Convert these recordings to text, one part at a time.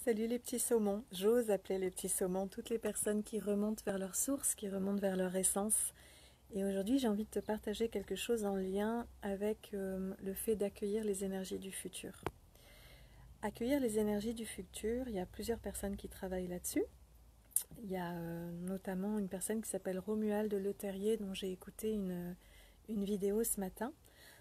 Salut les petits saumons, j'ose appeler les petits saumons toutes les personnes qui remontent vers leur source, qui remontent vers leur essence. Et aujourd'hui j'ai envie de te partager quelque chose en lien avec le fait d'accueillir les énergies du futur. Accueillir les énergies du futur, il y a plusieurs personnes qui travaillent là-dessus. Il y a notamment une personne qui s'appelle Romuald Leterrier dont j'ai écouté une vidéo ce matin.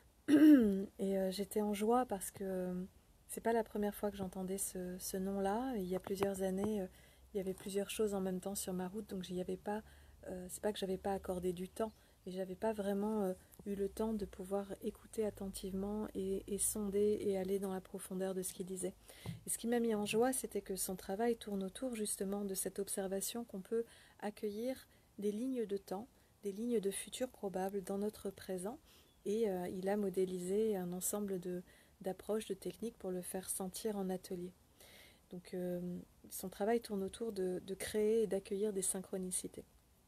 Et j'étais en joie parce que c'est pas la première fois que j'entendais ce nom-là. Il y a plusieurs années, il y avait plusieurs choses en même temps sur ma route, donc j'y avais pas. C'est pas que j'avais pas accordé du temps, mais j'avais pas vraiment eu le temps de pouvoir écouter attentivement et sonder et aller dans la profondeur de ce qu'il disait. Et ce qui m'a mis en joie, c'était que son travail tourne autour justement de cette observation qu'on peut accueillir des lignes de temps, des lignes de futur probable dans notre présent. Et il a modélisé un ensemble d'approches, de techniques pour le faire sentir en atelier. Donc son travail tourne autour de créer et d'accueillir des synchronicités.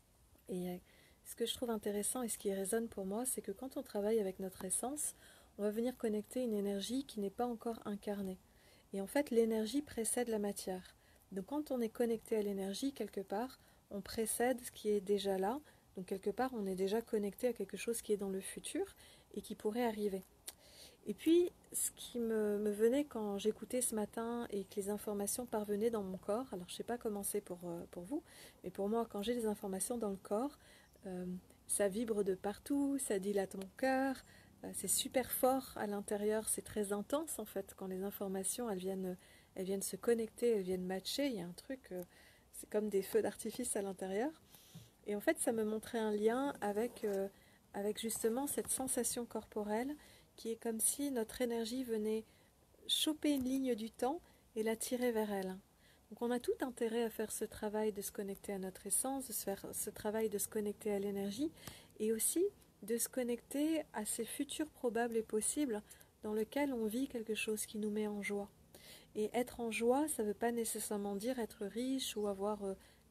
Et ce que je trouve intéressant et ce qui résonne pour moi, c'est que quand on travaille avec notre essence, on va venir connecter une énergie qui n'est pas encore incarnée. Et en fait, l'énergie précède la matière. Donc quand on est connecté à l'énergie, quelque part, on précède ce qui est déjà là. Donc quelque part, on est déjà connecté à quelque chose qui est dans le futur et qui pourrait arriver. Et puis, ce qui me venait quand j'écoutais ce matin et que les informations parvenaient dans mon corps, alors je ne sais pas comment c'est pour vous, mais pour moi, quand j'ai des informations dans le corps, euh, ça vibre de partout, ça dilate mon cœur, c'est super fort à l'intérieur, c'est très intense en fait, quand les informations, elles viennent se connecter, elles viennent matcher, il y a un truc, c'est comme des feux d'artifice à l'intérieur. Et en fait, ça me montrait un lien avec justement cette sensation corporelle qui est comme si notre énergie venait choper une ligne du temps et la tirer vers elle. Donc on a tout intérêt à faire ce travail de se connecter à notre essence, de se faire ce travail de se connecter à l'énergie et aussi de se connecter à ces futurs probables et possibles dans lesquels on vit quelque chose qui nous met en joie. Et être en joie, ça ne veut pas nécessairement dire être riche ou avoir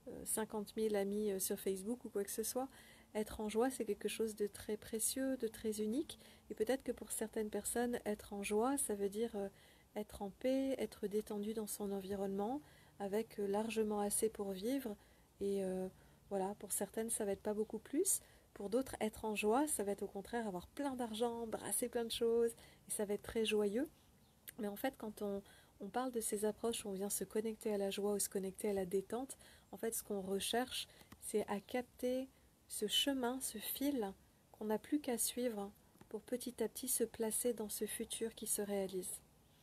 50 000 amis sur Facebook ou quoi que ce soit. Être en joie, c'est quelque chose de très précieux, de très unique. Et peut-être que pour certaines personnes, être en joie, ça veut dire être en paix, être détendu dans son environnement, avec largement assez pour vivre. Et voilà, pour certaines, ça va être pas beaucoup plus. Pour d'autres, être en joie, ça va être au contraire avoir plein d'argent, brasser plein de choses, et ça va être très joyeux. Mais en fait, quand on parle de ces approches où on vient se connecter à la joie ou se connecter à la détente, en fait, ce qu'on recherche, c'est à capter ce chemin, ce fil qu'on n'a plus qu'à suivre pour petit à petit se placer dans ce futur qui se réalise.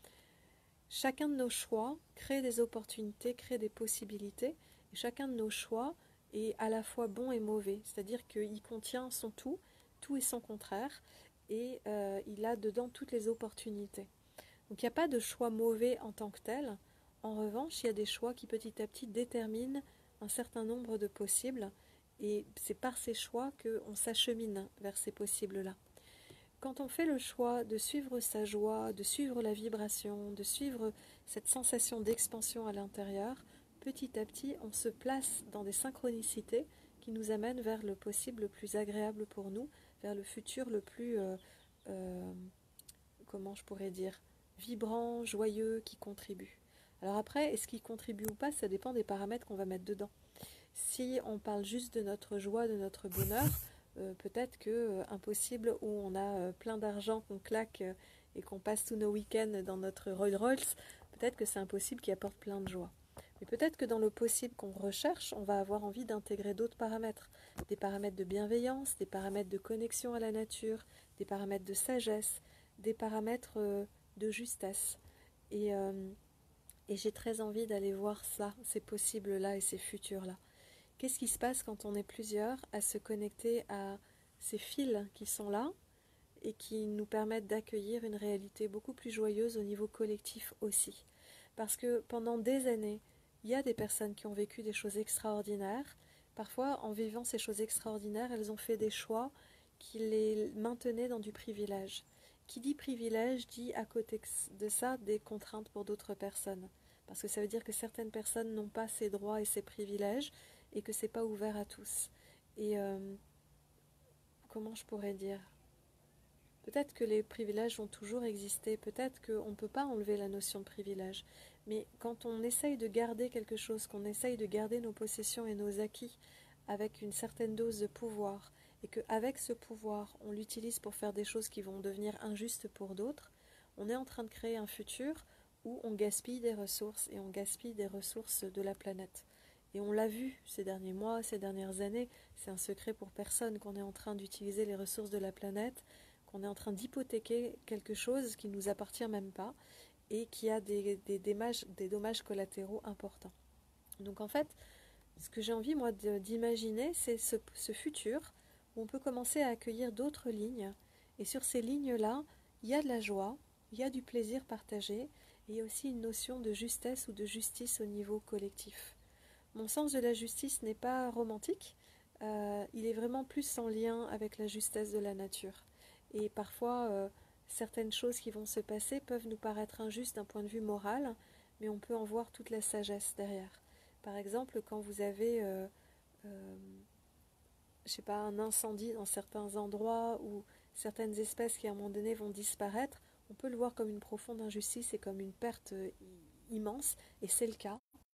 Chacun de nos choix crée des opportunités, crée des possibilités, et chacun de nos choix est à la fois bon et mauvais, c'est-à-dire qu'il contient son tout et son contraire, et il a dedans toutes les opportunités. Donc il n'y a pas de choix mauvais en tant que tel. En revanche, il y a des choix qui petit à petit déterminent un certain nombre de possibles. Et c'est par ces choix qu'on s'achemine vers ces possibles-là. Quand on fait le choix de suivre sa joie, de suivre la vibration, de suivre cette sensation d'expansion à l'intérieur, petit à petit, on se place dans des synchronicités qui nous amènent vers le possible le plus agréable pour nous, vers le futur le plus, comment je pourrais dire, vibrant, joyeux, qui contribue. Alors après, est-ce qu'il contribue ou pas, ça dépend des paramètres qu'on va mettre dedans. Si on parle juste de notre joie, de notre bonheur, peut-être que impossible où on a plein d'argent qu'on claque et qu'on passe tous nos week-ends dans notre Rolls Royce, peut-être que c'est impossible qui apporte plein de joie. Mais peut-être que dans le possible qu'on recherche, on va avoir envie d'intégrer d'autres paramètres. Des paramètres de bienveillance, des paramètres de connexion à la nature, des paramètres de sagesse, des paramètres de justesse. Et j'ai très envie d'aller voir ça, ces possibles-là et ces futurs-là. Qu'est-ce qui se passe quand on est plusieurs à se connecter à ces fils qui sont là et qui nous permettent d'accueillir une réalité beaucoup plus joyeuse au niveau collectif aussi. Parce que pendant des années, il y a des personnes qui ont vécu des choses extraordinaires. Parfois, en vivant ces choses extraordinaires, elles ont fait des choix qui les maintenaient dans du privilège. Qui dit privilège dit à côté de ça des contraintes pour d'autres personnes. Parce que ça veut dire que certaines personnes n'ont pas ces droits et ces privilèges et que c'est pas ouvert à tous. Et comment je pourrais dire, Peut-être que les privilèges vont toujours exister, peut-être qu'on ne peut pas enlever la notion de privilège. Mais quand on essaye de garder quelque chose, qu'on essaye de garder nos possessions et nos acquis avec une certaine dose de pouvoir, et qu'avec ce pouvoir, on l'utilise pour faire des choses qui vont devenir injustes pour d'autres, on est en train de créer un futur où on gaspille des ressources, et on gaspille des ressources de la planète. Et on l'a vu ces derniers mois, ces dernières années, c'est un secret pour personne qu'on est en train d'utiliser les ressources de la planète, qu'on est en train d'hypothéquer quelque chose qui ne nous appartient même pas et qui a des dommages collatéraux importants. Donc en fait, ce que j'ai envie moi d'imaginer, c'est ce futur où on peut commencer à accueillir d'autres lignes. Et sur ces lignes-là, il y a de la joie, il y a du plaisir partagé, et il y a aussi une notion de justesse ou de justice au niveau collectif. Mon sens de la justice n'est pas romantique, il est vraiment plus en lien avec la justesse de la nature. Et parfois, certaines choses qui vont se passer peuvent nous paraître injustes d'un point de vue moral, mais on peut en voir toute la sagesse derrière. Par exemple, quand vous avez, euh, je sais pas, un incendie dans certains endroits ou certaines espèces qui à un moment donné vont disparaître, on peut le voir comme une profonde injustice et comme une perte immense, et c'est le cas.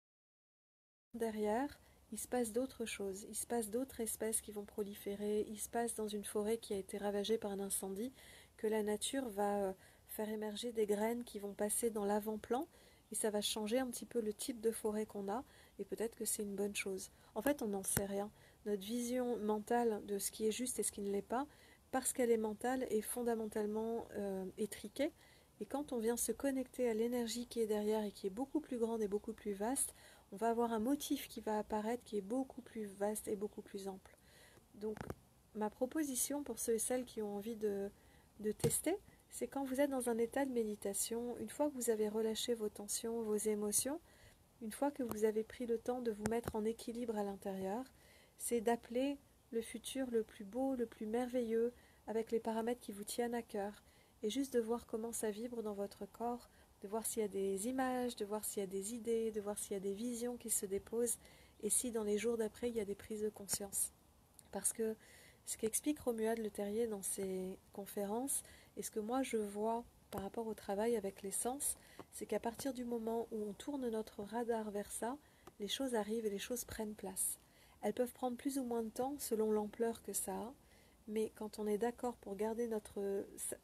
Derrière, il se passe d'autres choses, il se passe d'autres espèces qui vont proliférer, il se passe dans une forêt qui a été ravagée par un incendie, que la nature va faire émerger des graines qui vont passer dans l'avant-plan, et ça va changer un petit peu le type de forêt qu'on a, et peut-être que c'est une bonne chose. En fait, on n'en sait rien. Notre vision mentale de ce qui est juste et ce qui ne l'est pas, parce qu'elle est mentale, est fondamentalement étriquée, et quand on vient se connecter à l'énergie qui est derrière et qui est beaucoup plus grande et beaucoup plus vaste, on va avoir un motif qui va apparaître qui est beaucoup plus vaste et beaucoup plus ample. Donc, ma proposition pour ceux et celles qui ont envie de tester, c'est quand vous êtes dans un état de méditation, une fois que vous avez relâché vos tensions, vos émotions, une fois que vous avez pris le temps de vous mettre en équilibre à l'intérieur, c'est d'appeler le futur le plus beau, le plus merveilleux, avec les paramètres qui vous tiennent à cœur, et juste de voir comment ça vibre dans votre corps, de voir s'il y a des images, de voir s'il y a des idées, de voir s'il y a des visions qui se déposent, et si dans les jours d'après, il y a des prises de conscience. Parce que ce qu'explique Romuald Le Terrier dans ses conférences, et ce que moi je vois par rapport au travail avec les sens, c'est qu'à partir du moment où on tourne notre radar vers ça, les choses arrivent et les choses prennent place. Elles peuvent prendre plus ou moins de temps selon l'ampleur que ça a, mais quand on est d'accord pour garder notre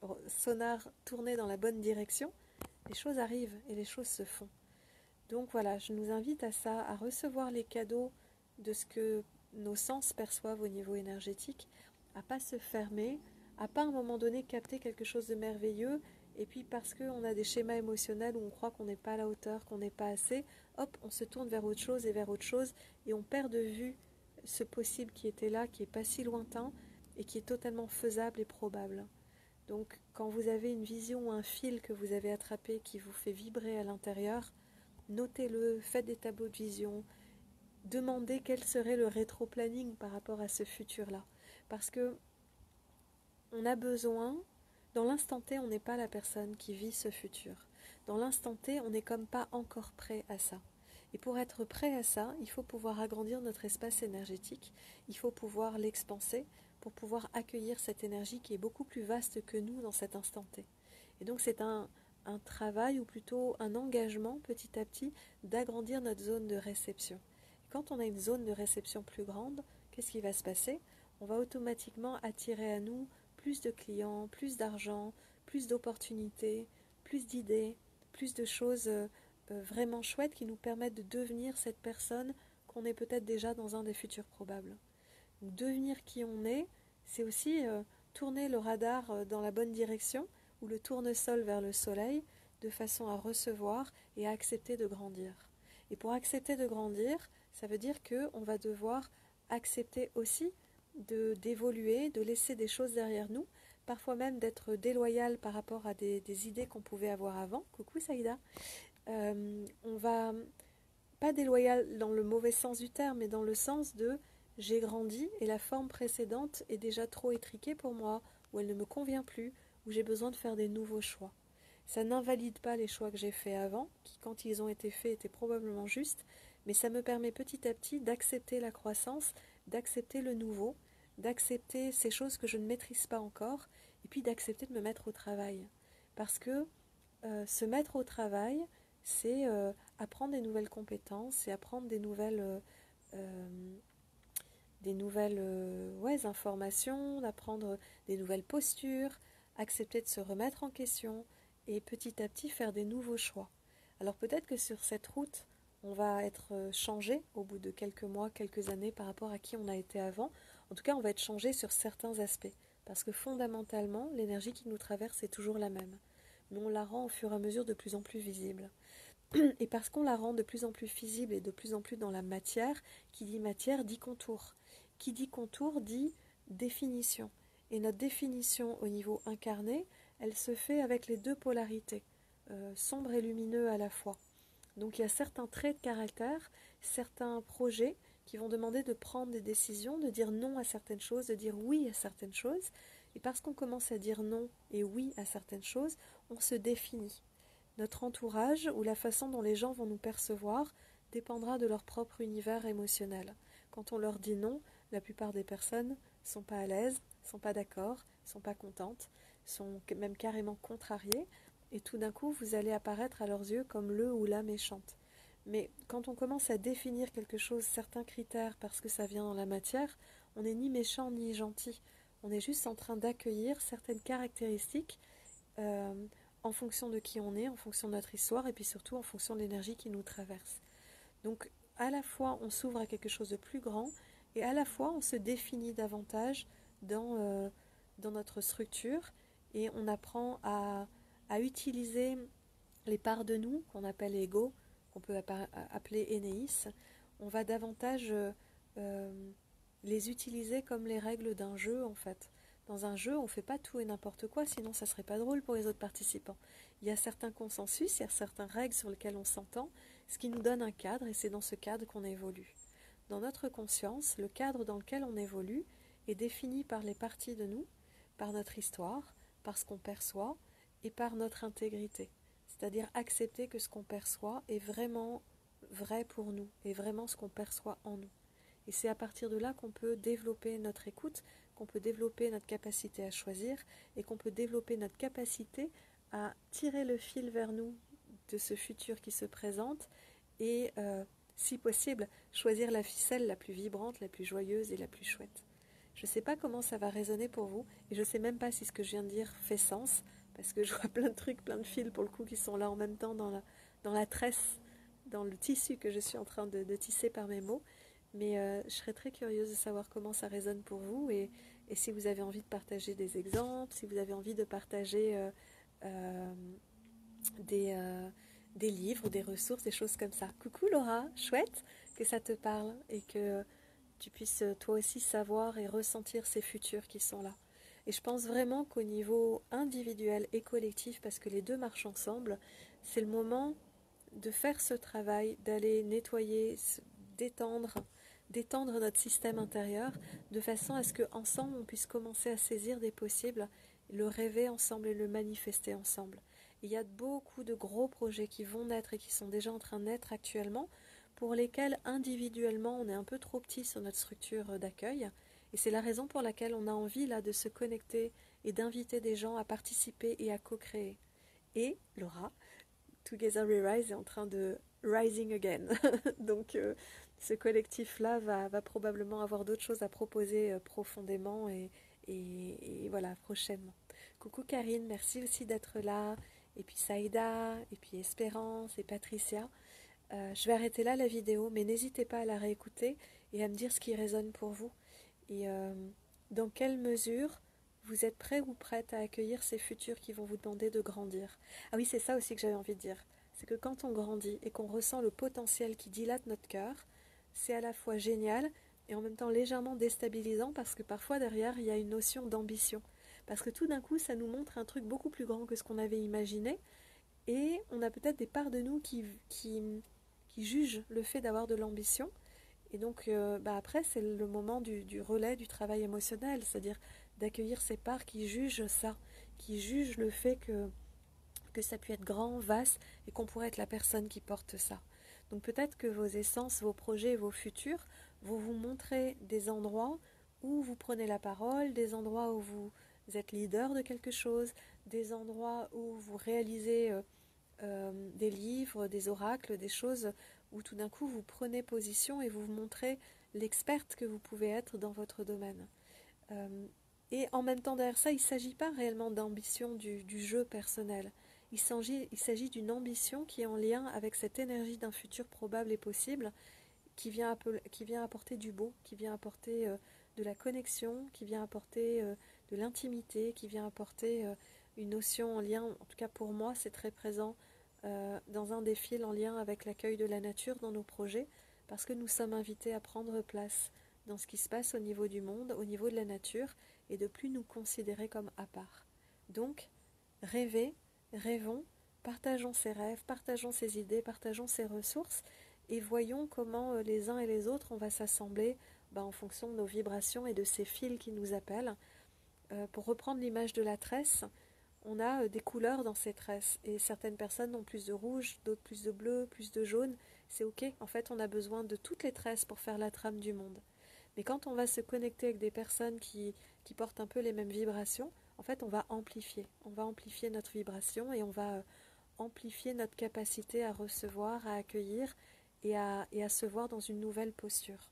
sonar tourné dans la bonne direction, les choses arrivent et les choses se font. Donc voilà, je nous invite à ça, à recevoir les cadeaux de ce que nos sens perçoivent au niveau énergétique, à pas se fermer, à pas à un moment donné capter quelque chose de merveilleux, et puis parce qu'on a des schémas émotionnels où on croit qu'on n'est pas à la hauteur, qu'on n'est pas assez, hop, on se tourne vers autre chose et vers autre chose, et on perd de vue ce possible qui était là, qui est pas si lointain, et qui est totalement faisable et probable. Donc quand vous avez une vision ou un fil que vous avez attrapé qui vous fait vibrer à l'intérieur, notez-le, faites des tableaux de vision, demandez quel serait le rétro-planning par rapport à ce futur-là. Parce que on a besoin, dans l'instant T, on n'est pas la personne qui vit ce futur. Dans l'instant T, on n'est comme pas encore prêt à ça. Et pour être prêt à ça, il faut pouvoir agrandir notre espace énergétique, il faut pouvoir l'expanser pour pouvoir accueillir cette énergie qui est beaucoup plus vaste que nous dans cet instant T. Et donc c'est un travail ou plutôt un engagement petit à petit d'agrandir notre zone de réception. Et quand on a une zone de réception plus grande, qu'est-ce qui va se passer? On va automatiquement attirer à nous plus de clients, plus d'argent, plus d'opportunités, plus d'idées, plus de choses vraiment chouettes qui nous permettent de devenir cette personne qu'on est peut-être déjà dans un des futurs probables. Donc, devenir qui on est, c'est aussi tourner le radar dans la bonne direction ou le tournesol vers le soleil de façon à recevoir et à accepter de grandir. Et pour accepter de grandir, ça veut dire qu'on va devoir accepter aussi d'évoluer, de laisser des choses derrière nous, parfois même d'être déloyal par rapport à des idées qu'on pouvait avoir avant. Coucou Saïda. On va pas déloyal dans le mauvais sens du terme, mais dans le sens de j'ai grandi et la forme précédente est déjà trop étriquée pour moi, ou elle ne me convient plus, ou j'ai besoin de faire des nouveaux choix. Ça n'invalide pas les choix que j'ai faits avant, qui quand ils ont été faits étaient probablement justes, mais ça me permet petit à petit d'accepter la croissance, d'accepter le nouveau, d'accepter ces choses que je ne maîtrise pas encore et puis d'accepter de me mettre au travail. Parce que se mettre au travail, c'est apprendre des nouvelles compétences et apprendre des nouvelles ouais, informations, d'apprendre des nouvelles postures, accepter de se remettre en question et petit à petit faire des nouveaux choix. Alors peut-être que sur cette route, on va être changé au bout de quelques mois, quelques années par rapport à qui on a été avant. En tout cas, on va être changé sur certains aspects. Parce que fondamentalement, l'énergie qui nous traverse est toujours la même. Mais on la rend au fur et à mesure de plus en plus visible. Et parce qu'on la rend de plus en plus visible et de plus en plus dans la matière, qui dit matière dit contour. Qui dit contour dit définition. Et notre définition au niveau incarné, elle se fait avec les deux polarités, sombre et lumineux à la fois. Donc il y a certains traits de caractère, certains projets qui vont demander de prendre des décisions, de dire non à certaines choses, de dire oui à certaines choses. Et parce qu'on commence à dire non et oui à certaines choses, on se définit. Notre entourage ou la façon dont les gens vont nous percevoir dépendra de leur propre univers émotionnel. Quand on leur dit non, la plupart des personnes ne sont pas à l'aise, ne sont pas d'accord, ne sont pas contentes, sont même carrément contrariées, et tout d'un coup vous allez apparaître à leurs yeux comme le ou la méchante. Mais quand on commence à définir quelque chose, certains critères, parce que ça vient dans la matière, on n'est ni méchant ni gentil. On est juste en train d'accueillir certaines caractéristiques euh, en fonction de qui on est, en fonction de notre histoire, et puis surtout en fonction de l'énergie qui nous traverse. Donc à la fois on s'ouvre à quelque chose de plus grand, et à la fois on se définit davantage dans notre structure, et on apprend à utiliser les parts de nous, qu'on appelle ego, qu'on peut appeler Énéis. On va davantage les utiliser comme les règles d'un jeu en fait. Dans un jeu, on ne fait pas tout et n'importe quoi, sinon ça ne serait pas drôle pour les autres participants. Il y a certains consensus, il y a certaines règles sur lesquelles on s'entend, ce qui nous donne un cadre, et c'est dans ce cadre qu'on évolue. Dans notre conscience, le cadre dans lequel on évolue est défini par les parties de nous, par notre histoire, par ce qu'on perçoit et par notre intégrité. C'est-à-dire accepter que ce qu'on perçoit est vraiment vrai pour nous, est vraiment ce qu'on perçoit en nous. Et c'est à partir de là qu'on peut développer notre écoute, qu'on peut développer notre capacité à choisir et qu'on peut développer notre capacité à tirer le fil vers nous de ce futur qui se présente et, si possible, choisir la ficelle la plus vibrante, la plus joyeuse et la plus chouette. Je ne sais pas comment ça va résonner pour vous et je ne sais même pas si ce que je viens de dire fait sens parce que je vois plein de trucs, plein de fils pour le coup qui sont là en même temps dans la tresse, dans le tissu que je suis en train de tisser par mes mots. Mais je serais très curieuse de savoir comment ça résonne pour vous et si vous avez envie de partager des exemples, si vous avez envie de partager euh, des, euh, des livres, des ressources, des choses comme ça. Coucou Laura, chouette que ça te parle et que tu puisses toi aussi savoir et ressentir ces futurs qui sont là. Et je pense vraiment qu'au niveau individuel et collectif, parce que les deux marchent ensemble, c'est le moment de faire ce travail, d'aller nettoyer, détendre, détendre notre système intérieur, de façon à ce qu'ensemble on puisse commencer à saisir des possibles, le rêver ensemble et le manifester ensemble. Il y a beaucoup de gros projets qui vont naître et qui sont déjà en train de naître actuellement, pour lesquels individuellement on est un peu trop petit sur notre structure d'accueil. Et c'est la raison pour laquelle on a envie là de se connecter et d'inviter des gens à participer et à co-créer. Et Laura, Together We Rise est en train de rising again. Donc ce collectif-là va probablement avoir d'autres choses à proposer profondément et voilà, prochainement. Coucou Karine, merci aussi d'être là. Et puis Saïda, et puis Espérance, et Patricia. Je vais arrêter là la vidéo, mais n'hésitez pas à la réécouter et à me dire ce qui résonne pour vous. Et dans quelle mesure vous êtes prêt ou prête à accueillir ces futurs qui vont vous demander de grandir. Ah oui, c'est ça aussi que j'avais envie de dire. C'est que quand on grandit et qu'on ressent le potentiel qui dilate notre cœur, c'est à la fois génial et en même temps légèrement déstabilisant parce que parfois derrière, il y a une notion d'ambition. Parce que tout d'un coup, ça nous montre un truc beaucoup plus grand que ce qu'on avait imaginé et on a peut-être des parts de nous qui jugent le fait d'avoir de l'ambition. Et donc après, c'est le moment du relais, du travail émotionnel, c'est-à-dire d'accueillir ces parts qui jugent ça, qui jugent le fait que ça puisse être grand, vaste, et qu'on pourrait être la personne qui porte ça. Donc peut-être que vos essences, vos projets, vos futurs vont vous montrer des endroits où vous prenez la parole, des endroits où vous êtes leader de quelque chose, des endroits où vous réalisez des livres, des oracles, des choses où tout d'un coup vous prenez position et vous vous montrez l'experte que vous pouvez être dans votre domaine. Euh, et en même temps derrière ça, il ne s'agit pas réellement d'ambition du jeu personnel. Il s'agit d'une ambition qui est en lien avec cette énergie d'un futur probable et possible qui vient apporter du beau, qui vient apporter de la connexion, qui vient apporter de l'intimité, qui vient apporter une notion en lien, en tout cas pour moi c'est très présent dans un des fils en lien avec l'accueil de la nature dans nos projets, parce que nous sommes invités à prendre place dans ce qui se passe au niveau du monde, au niveau de la nature, et de plus nous considérer comme à part. Donc, rêvez, rêvons, partageons ses rêves, partageons ses idées, partageons ses ressources, et voyons comment les uns et les autres on va s'assembler en fonction de nos vibrations et de ces fils qui nous appellent. Pour reprendre l'image de la tresse, on a des couleurs dans ces tresses et certaines personnes ont plus de rouge, d'autres plus de bleu, plus de jaune. C'est ok, en fait on a besoin de toutes les tresses pour faire la trame du monde. Mais quand on va se connecter avec des personnes qui portent un peu les mêmes vibrations, en fait on va amplifier notre vibration et on va amplifier notre capacité à recevoir, à accueillir et à se voir dans une nouvelle posture.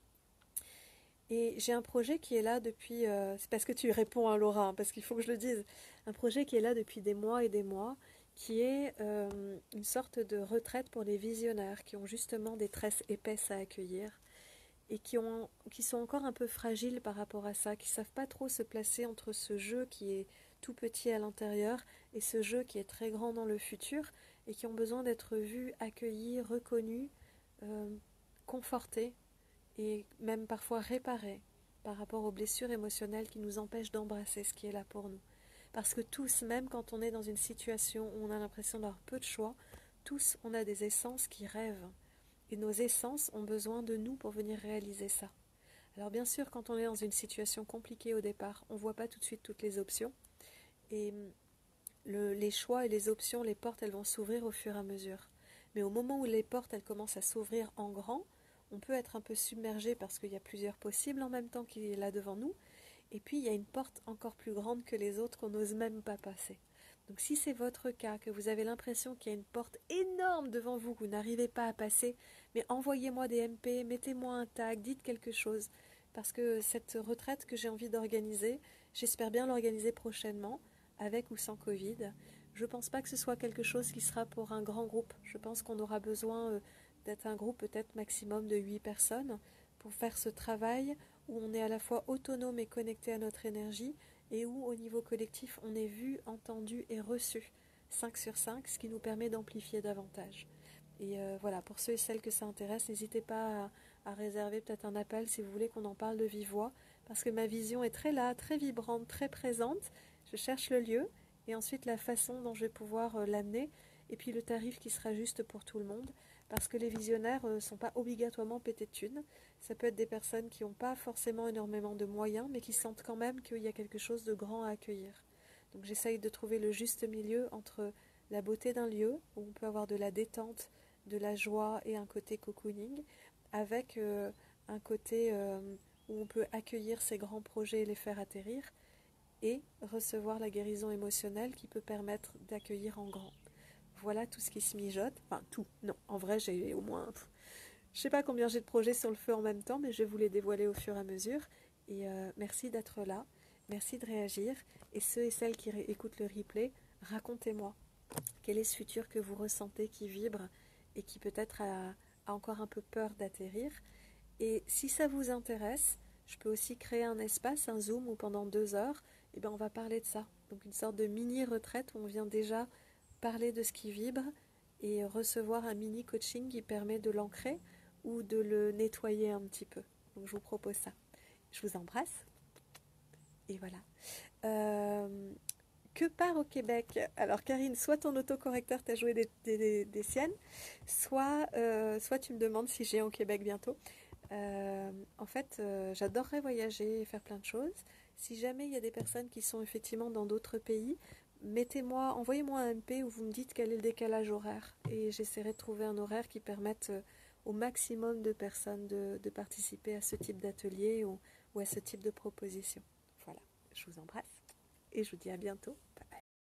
Et j'ai un projet qui est là depuis, c'est parce que tu réponds à Laura, hein, parce qu'il faut que je le dise, un projet qui est là depuis des mois et des mois, qui est une sorte de retraite pour les visionnaires qui ont justement des tresses épaisses à accueillir et qui sont encore un peu fragiles par rapport à ça, qui ne savent pas trop se placer entre ce jeu qui est tout petit à l'intérieur et ce jeu qui est très grand dans le futur et qui ont besoin d'être vus, accueillis, reconnus, euh, confortés et même parfois réparés par rapport aux blessures émotionnelles qui nous empêchent d'embrasser ce qui est là pour nous. Parce que tous, même quand on est dans une situation où on a l'impression d'avoir peu de choix, tous on a des essences qui rêvent. Et nos essences ont besoin de nous pour venir réaliser ça. Alors bien sûr, quand on est dans une situation compliquée au départ, on ne voit pas tout de suite toutes les options. Et les choix et les options, les portes, elles vont s'ouvrir au fur et à mesure. Mais au moment où les portes, elles commencent à s'ouvrir en grand, on peut être un peu submergé parce qu'il y a plusieurs possibles en même temps qui est là devant nous. Et puis, il y a une porte encore plus grande que les autres qu'on n'ose même pas passer. Donc si c'est votre cas, que vous avez l'impression qu'il y a une porte énorme devant vous, que vous n'arrivez pas à passer, mais envoyez-moi des MP, mettez-moi un tag, dites quelque chose. Parce que cette retraite que j'ai envie d'organiser, j'espère bien l'organiser prochainement, avec ou sans Covid. Je ne pense pas que ce soit quelque chose qui sera pour un grand groupe. Je pense qu'on aura besoin d'être un groupe peut-être maximum de 8 personnes pour faire ce travail où on est à la fois autonome et connecté à notre énergie et où au niveau collectif on est vu, entendu et reçu 5 sur 5, ce qui nous permet d'amplifier davantage. Et voilà, pour ceux et celles que ça intéresse, n'hésitez pas à réserver peut-être un appel si vous voulez qu'on en parle de vive voix, parce que ma vision est très là, très vibrante, très présente. Je cherche le lieu et ensuite la façon dont je vais pouvoir l'amener et puis le tarif qui sera juste pour tout le monde, parce que les visionnaires ne sont pas obligatoirement pétés de thunes. Ça peut être des personnes qui n'ont pas forcément énormément de moyens, mais qui sentent quand même qu'il y a quelque chose de grand à accueillir. Donc j'essaye de trouver le juste milieu entre la beauté d'un lieu, où on peut avoir de la détente, de la joie et un côté cocooning, avec un côté où on peut accueillir ces grands projets et les faire atterrir, et recevoir la guérison émotionnelle qui peut permettre d'accueillir en grand. Voilà tout ce qui se mijote. Enfin, tout. Non, en vrai, j'ai au moins... Je ne sais pas combien j'ai de projets sur le feu en même temps, mais je vais vous les dévoiler au fur et à mesure. Et merci d'être là. Merci de réagir. Et ceux et celles qui écoutent le replay, racontez-moi. Quel est ce futur que vous ressentez qui vibre et qui peut-être a encore un peu peur d'atterrir? Et si ça vous intéresse, je peux aussi créer un espace, un Zoom où pendant 2 heures, on va parler de ça. Donc une sorte de mini-retraite où on vient déjà parler de ce qui vibre et recevoir un mini-coaching qui permet de l'ancrer ou de le nettoyer un petit peu. Donc je vous propose ça. Je vous embrasse. Et voilà. Que part au Québec? Alors Karine, soit ton autocorrecteur t'a joué des siennes, soit tu me demandes si j'ai au Québec bientôt. En fait, j'adorerais voyager et faire plein de choses. Si jamais il y a des personnes qui sont effectivement dans d'autres pays, envoyez-moi un MP où vous me dites quel est le décalage horaire. Et j'essaierai de trouver un horaire qui permette au maximum de personnes de participer à ce type d'atelier ou à ce type de proposition. Voilà, je vous embrasse. et je vous dis à bientôt.